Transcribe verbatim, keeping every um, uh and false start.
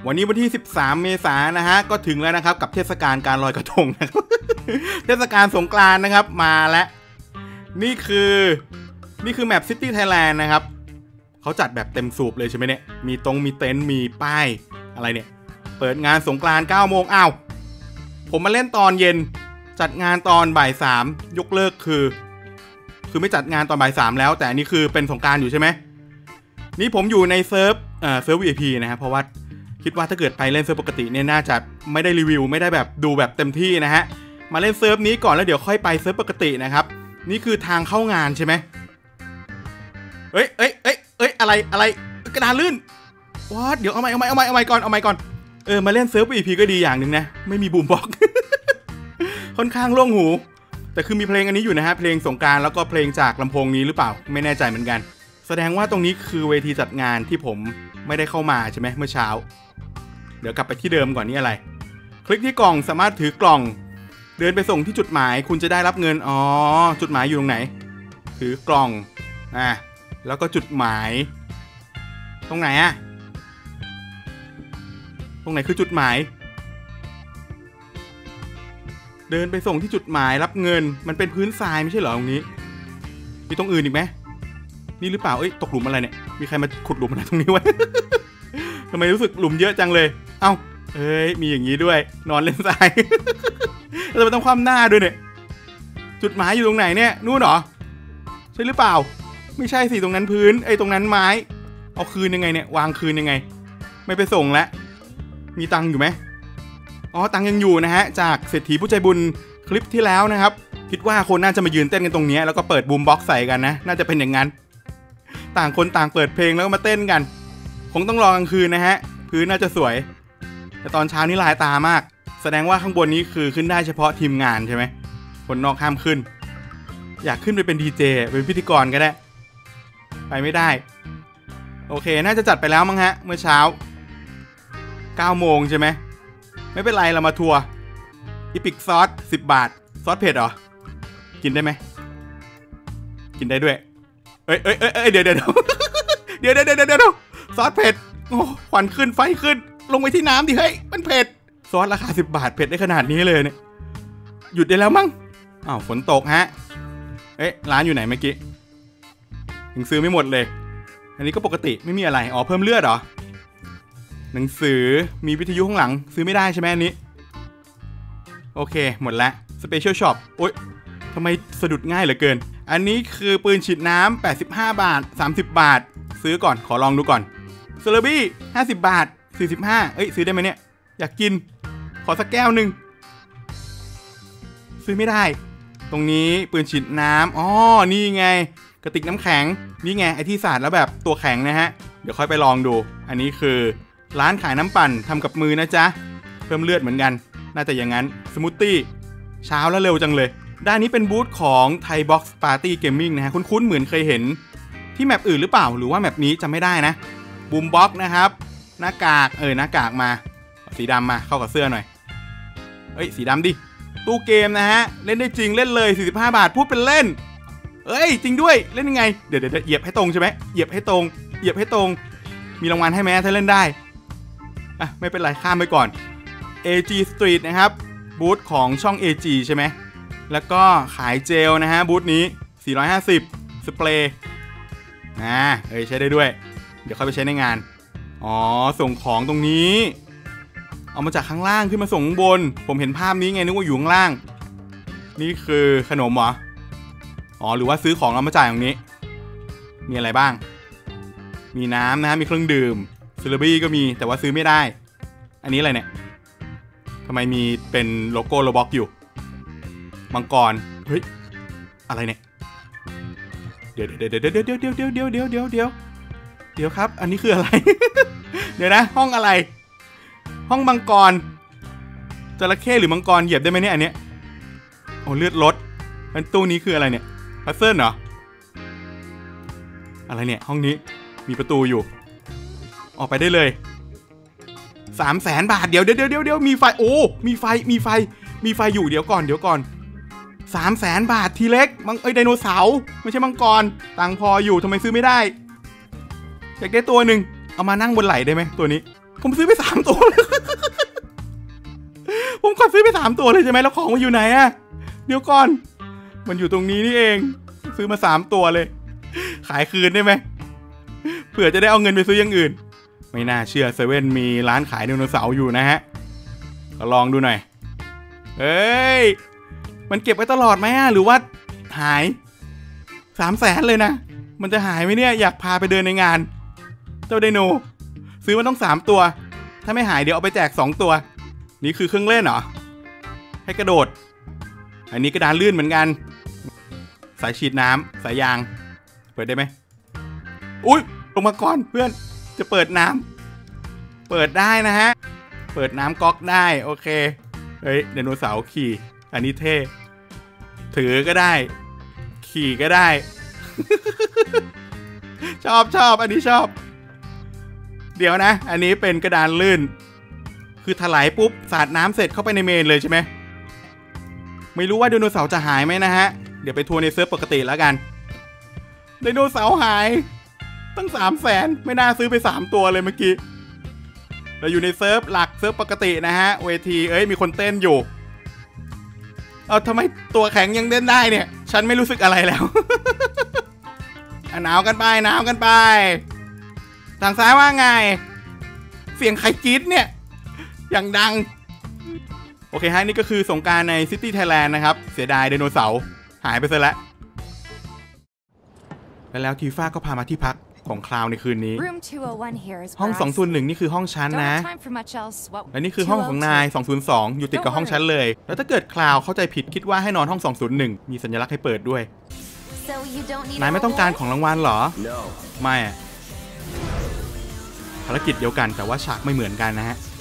วันนี้วันที่สิบสามเมษายนนะฮะก็ถึงแล้วนะครับกับเทศกาลการลอยกระทงนะครับ เทศกาลสงกรานต์นะครับมาแล้วนี่คือนี่คือแมปซิตี้ไทยแลนด์นะครับเขาจัดแบบเต็มสูบเลยใช่ไหมเนี่ยมีตรงมีเต็นท์มีป้ายอะไรเนี่ยเปิดงานสงกรานต์เก้าโมงอ้าวผมมาเล่นตอนเย็นจัดงานตอนบ่ายสามยกเลิกคือคือไม่จัดงานตอนบ่ายสามแล้วแต่นี่คือเป็นสงกรานต์อยู่ใช่ไหมนี่ผมอยู่ในเซิร์ฟเอ่อเซิร์ฟ วี ไอ พี นะครับเพราะว่าคิดว่าถ้าเกิดไปเล่นเซิร์ฟปกติเนี่ยน่าจะไม่ได้รีวิวไม่ได้แบบดูแบบเต็มที่นะฮะมาเล่นเซิร์ฟนี้ก่อนแล้วเดี๋ยวค่อยไปเซิร์ฟปกตินะครับนี่คือทางเข้างานใช่ไหมเอ้ยเอ้ยเอ้ยเอ้ยอะไรอะไรกระดานลื่นว้าเดี๋ยวเอาใหม่เอาใหม่เอาใหม่เอาใหม่ก่อนเอาใหม่ก่อนเออมาเล่นเซิร์ฟ วี ไอ พี ก็ดีอย่างหนึ่งนะไม่มีบูมบ็อก ค่อนข้างโล่งหูแต่คือมีเพลงอันนี้อยู่นะฮะเพลงสงกรานต์แล้วก็เพลงจากลำโพงนี้หรือเปล่าไม่แน่ใจเหมือนกันแสดงว่าตรงนี้คือเวทีจัดงานที่ผมไม่ได้เข้ามาใช่ไหมเมื่อเช้าเดี๋ยวกลับไปที่เดิมก่อนนี่อะไรคลิกที่กล่องสามารถถือกล่องเดินไปส่งที่จุดหมายคุณจะได้รับเงินอ๋อจุดหมายอยู่ตรงไหนถือกล่องอ่ะแล้วก็จุดหมายตรงไหนอะตรงไหนคือจุดหมายเดินไปส่งที่จุดหมายรับเงินมันเป็นพื้นทรายไม่ใช่เหรอตรงนี้มีตรงอื่นอีกไหมนี่หรือเปล่าเอ้ยตกหลุมอะไรเนี่ยมีใครมาขุดหลุมอะไรตรงนี้วะ ทำไมรู้สึกหลุมเยอะจังเลยเอ้าเอ้ยมีอย่างนี้ด้วยนอนเล่นทราย แล้วจะต้องคว่ำหน้าด้วยเนี่ยจุดหมายอยู่ตรงไหนเนี่ยนู่นเหรอใช่หรือเปล่าไม่ใช่สิตรงนั้นพื้นไอ้ตรงนั้นไม้เอาคืนยังไงเนี่ยวางคืนยังไงไม่ไปส่งแล้วมีตังค์อยู่ไหมอ๋อตังค์ยังอยู่นะฮะจากเศรษฐีผู้ใจบุญคลิปที่แล้วนะครับคิดว่าคนน่าจะมายืนเต้นกันตรงนี้แล้วก็เปิดบูมบ็อกซ์ใส่กันนะน่าจะเป็นอย่างนั้นต่างคนต่างเปิดเพลงแล้วก็มาเต้นกันคงต้องรอกลางคืนนะฮะพื้นน่าจะสวยแต่ตอนเช้านี่ลายตามากแสดงว่าข้างบนนี้คือขึ้นได้เฉพาะทีมงานใช่ไหมคนนอกห้ามขึ้นอยากขึ้นไปเป็นดีเจเป็นพิธีกรก็ได้ไปไม่ได้โอเคน่าจะจัดไปแล้วมั้งฮะเมื่อเช้าเก้าโมงใช่ไหมไม่เป็นไรเรามาทัวร์อีพิกซอสสิบบาทซอสเผ็ดเหรอกินได้ไหมกินได้ด้วยเอ้ยเอ้ยเอ้ยเดี๋ยวเดี๋ยวเดี๋ยวเดี๋ยวเดี๋ยวเดี๋ยวซอสเผ็ดโอ้ควันขึ้นไฟขึ้นลงไปที่น้ำดิเฮ้ยมันเผ็ดซอสราคาสิบบาทเผ็ดได้ขนาดนี้เลยเนี่ยหยุดได้แล้วมั้งอ้าวฝนตกฮะเอ๊ะร้านอยู่ไหนเมื่อกี้ยังซื้อไม่หมดเลยอันนี้ก็ปกติไม่มีอะไรอ๋อเพิ่มเลือดเหรอหนังสือมีวิทยุข้างหลังซื้อไม่ได้ใช่ไหมอันนี้โอเคหมดละสเปเชียลช็อปโอ๊ยทำไมสะดุดง่ายเหลือเกินอันนี้คือปืนฉีดน้ำแปดสิบห้าบาทสามสิบบาทซื้อก่อนขอลองดูก่อนเซเลบี้ห้าสิบบาทสี่สิบห้าเอ้ยซื้อได้ไหมเนี่ยอยากกินขอสักแก้วหนึ่งซื้อไม่ได้ตรงนี้ปืนฉีดน้ำอ๋อนี่ไงกระติกน้ำแข็งนี่ไงไอที่สาดแล้วแบบตัวแข็งนะฮะเดี๋ยวค่อยไปลองดูอันนี้คือร้านขายน้ำปั่นทำกับมือนะจ๊ะเพิ่มเลือดเหมือนกันน่าจะอย่างนั้นสมูทตี้เช้าแล้วเร็วจังเลยด้านนี้เป็นบูธของ Thai Box Party Gaming นะฮะคุ้นๆเหมือนเคยเห็นที่แมปอื่นหรือเปล่าหรือว่าแมปนี้จำไม่ได้นะบูมบ็อกนะครับหน้ากากเออหน้ากากมาสีดำมาเข้ากับเสื้อหน่อยเอ้ยสีดำดิตู้เกมนะฮะเล่นได้จริงเล่นเลยสี่สิบห้าบาทพูดเป็นเล่นเอ้ยจริงด้วยเล่นยังไงเดี๋ยวเดี๋ยวเหยียบให้ตรงใช่ไหมเหยียบให้ตรงเหยียบให้ตรงมีรางวัลให้ไหมถ้าเล่นได้อ่ะไม่เป็นไรข้ามไปก่อน เอ จี Street นะครับบูธของช่อง เอ จี ใช่ไหมแล้วก็ขายเจลนะฮะบูธนี้สี่ร้อยห้าสิบสเปรย์อ่าเอ้ยใช้ได้ด้วยเดี๋ยวค่อยไปใช้ในงานอ๋อส่งของตรงนี้เอามาจากข้างล่างขึ้นมาส่งข้างบนผมเห็นภาพนี้ไงนึกว่าอยู่ข้างล่างนี่คือขนมเหรออ๋อหรือว่าซื้อของเอามาจ่ายตรงนี้มีอะไรบ้างมีน้ำนะฮะมีเครื่องดื่มซิลบี้ก็มีแต่ว่าซื้อไม่ได้อันนี้อะไรเนี่ยทำไมมีเป็นโลโก้โรบ็อกอยู่มังกรเฮ้ยอะไรเนี่ยเดี๋ยวเดี๋ยวเดี๋ยวเดี๋ยวเดี๋ยวเดี๋ยวเดี๋ยวเดี๋ยวเดี๋ยวเดี๋ยวเดี๋ยวครับอันนี้คืออะไร เดี๋ยวนะห้องอะไรห้องมังกรจระเข้หรือมังกรเหยียบได้ไหมเนี่ยอันเนี้ยโอ้เลือดลดอันตู้นี้คืออะไรเนี่ยพัซเซิลเหรออะไรเนี่ยห้องนี้มีประตูอยู่ออกไปได้เลยสามแสนบาทเดี๋ยวเดี๋ยวเดี๋ยวเดี๋ยวมีไฟโอ้มีไฟมีไฟมีไฟอยู่เดี๋ยวก่อนเดี๋ยวก่อนสามแสนบาททีเล็กมังเอ้ยไดโนเสาร์ไม่ใช่มังกรตังพออยู่ทำไมซื้อไม่ได้อยากได้ตัวหนึ่งเอามานั่งบนไหล่ได้ไหมตัวนี้ผมซื้อไปสามตัวเลย ผมกดซื้อไปสามตัวเลยใช่ไหมแล้วของมันอยู่ไหนอะเดี๋ยวก่อนมันอยู่ตรงนี้นี่เองซื้อมาสามตัวเลยขายคืนได้ไหมเผื่อจะได้เอาเงินไปซื้ออย่างอื่นไม่น่าเชื่อเซเว่นมีร้านขายไดโนเสาร์อยู่นะฮะก็ลองดูหน่อยเอ้ยมันเก็บไว้ตลอดไหมอะหรือว่าหายสามแสนเลยนะมันจะหายไหมเนี่ยอยากพาไปเดินในงานเจ้าไดโนซื้อมาต้องสามตัวถ้าไม่หายเดี๋ยวเอาไปแจกสองตัวนี่คือเครื่องเล่นเหรอให้กระโดดอันนี้กระดานลื่นเหมือนกันสายฉีดน้ำสายยางเปิดได้ไหมอุ๊ยลงมาก่อนเพื่อนจะเปิดน้ำเปิดได้นะฮะเปิดน้ำก๊อกได้โอเคเฮ้ยไดโนเสาร์ขี่อันนี้เท่ถือก็ได้ขี่ก็ได้ ชอบชอบอันนี้ชอบเดี๋ยวนะอันนี้เป็นกระดานลื่นคือถลายปุ๊บสาดน้ำเสร็จเข้าไปในเมนเลยใช่ไหมไม่รู้ว่าไดโนเสาร์จะหายไหมนะฮะเดี๋ยวไปทัวร์ในเซิร์ฟปกติแล้วกันไดโนเสาร์หายตั้งสามแสนไม่น่าซื้อไปสามตัวเลยเมื่อกี้เราอยู่ในเซิร์ฟหลักเซิร์ฟปกตินะฮะเวทีเอ้ยมีคนเต้นอยู่เอาทำไมตัวแข็งยังเต้นได้เนี่ยฉันไม่รู้สึกอะไรแล้ว หนาวกันไปหนาวกันไปทางซ้ายว่าไงเสียงใครกรี๊ดเนี่ยอย่างดังโอเคฮะนี่ก็คือสงกรานต์ในซิตี้ไทยแลนด์นะครับเสียดายไดโนเสาร์หายไปซะแล้วและแล้วทีฟ้าก็พามาที่พักของคลาวในคืนนี้ห้องสองศูนย์หนึ่งนี่คือห้องชั้นนะและนี่คือห้องของนายสองศูนย์สองอยู่ติดกับห้องชั้นเลยแล้วถ้าเกิดคลาวเข้าใจผิดคิดว่าให้นอนห้องสองศูนย์หนึ่งมีสัญลักษณ์ให้เปิดด้วยนายไม่ต้องการของรางวัลหรอไม่ภารกิจเดียวกันแต่ว่าฉากไม่เหมือนกันนะฮะ